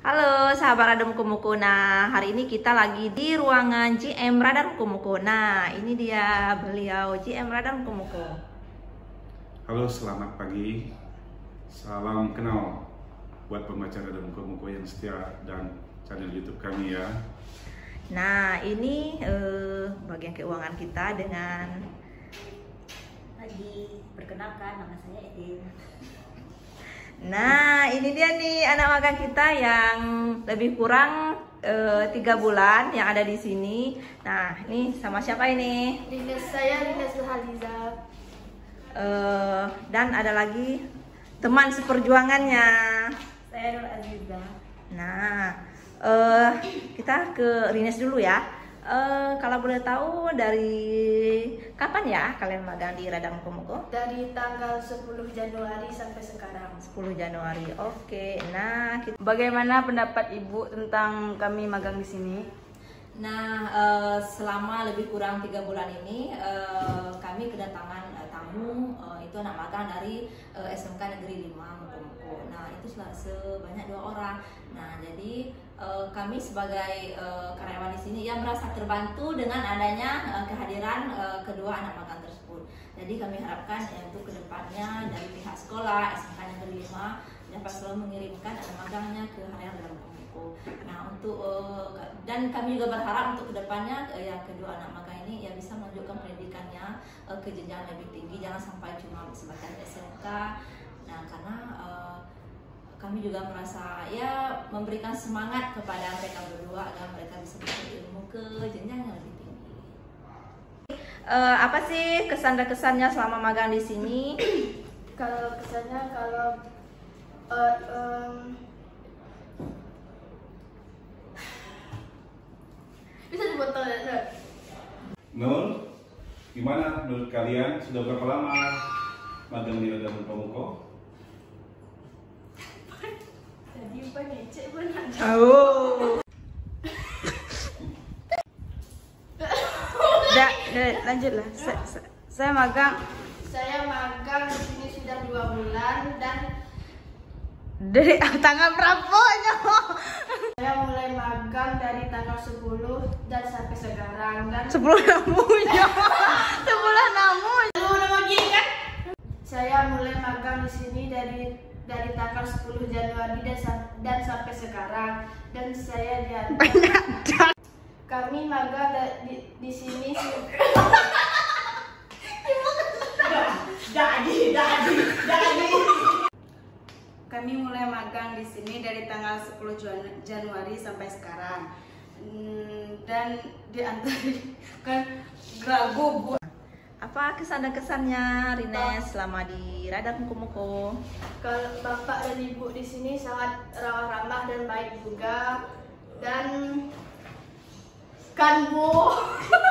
Halo sahabat Radar Muku-Muku. Nah, hari ini kita lagi di ruangan GM Radar Muku-Muku. Nah, ini dia beliau GM Radar Muku-Muku. Halo, selamat pagi. Salam kenal buat pembaca Radar Muku-Muku yang setia dan channel YouTube kami ya. Nah, ini bagian keuangan kita dengan perkenalkan, nama saya Edin. Nah, ini dia nih anak magang kita yang lebih kurang 3 bulan yang ada di sini. Nah, ini sama siapa ini? Saya Rines Haliza. Dan ada lagi teman seperjuangannya. Saya Nur Aziza. Nah, kita ke Rines dulu ya. Kalau boleh tahu dari kapan ya kalian magang di Radar Muku-Muku? Dari tanggal 10 Januari sampai sekarang. 10 Januari. Oke. Nah, Bagaimana pendapat Ibu tentang kami magang di sini? Nah, selama lebih kurang 3 bulan ini kami kedatangan tamu itu anak magang dari SMK Negeri 5 Muku-Muku. Nah, itu sebanyak 2 orang. Nah, jadi kami sebagai karyawan di sini yang merasa terbantu dengan adanya kehadiran kedua anak magang tersebut. Jadi kami harapkan untuk kedepannya dari pihak sekolah SMK Negeri 5 dapat selalu mengirimkan anak magangnya ke harian Radar Muku-Muku. Nah, untuk dan kami juga berharap untuk kedepannya yang kedua anak magang ini yang bisa melanjutkan pendidikannya ke jenjang lebih tinggi, jangan sampai cuma sebatas SMK. Nah, karena kami juga merasa ya memberikan semangat kepada mereka berdua agar mereka bisa mencari ilmu ke jenjang yang lebih tinggi. Apa sih kesan dan kesannya selama magang di sini? Kalau kesannya bisa dibotol ya. Nur, gimana menurut kalian? Sudah berapa lama magang di Radar Muku-Muku? Tadi ngecek benar. Oh. Lanjutlah. Saya magang Saya magang di sini sudah 2 bulan dan dari tanggal berapa? saya mulai magang dari tanggal 10 dan sampai sekarang dan 10 namunya. 10 namu. saya mulai magang di sini dari tanggal 10 Januari dan sampai sekarang dan saya diantar. Kami magang di sini Kami mulai magang di sini dari tanggal 10 Januari sampai sekarang. Dan diantarkan Grago. Apa kesan dan kesannya Rines selama di Radar Muku-Muku? Kalau bapak dan ibu di sini sangat ramah dan baik juga dan kan Bu